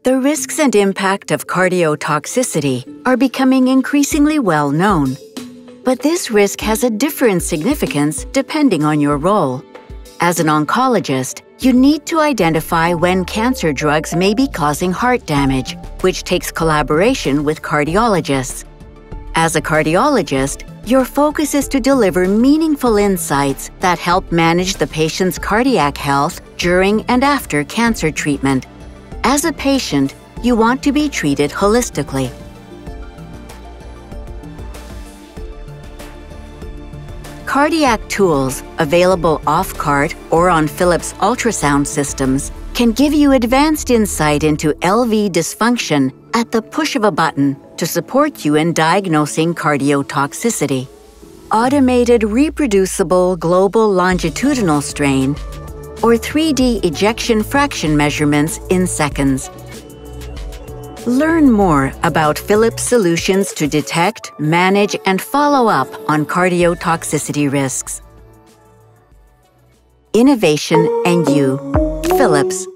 The risks and impact of cardiotoxicity are becoming increasingly well known. But this risk has a different significance depending on your role. As an oncologist, you need to identify when cancer drugs may be causing heart damage, which takes collaboration with cardiologists. As a cardiologist, your focus is to deliver meaningful insights that help manage the patient's cardiac health during and after cancer treatment. As a patient, you want to be treated holistically. Cardiac tools available off-cart or on Philips ultrasound systems can give you advanced insight into LV dysfunction at the push of a button to support you in diagnosing cardiotoxicity. Automated reproducible global longitudinal strain or 3D ejection fraction measurements in seconds. Learn more about Philips solutions to detect, manage, and follow up on cardiotoxicity risks. Innovation and you, Philips.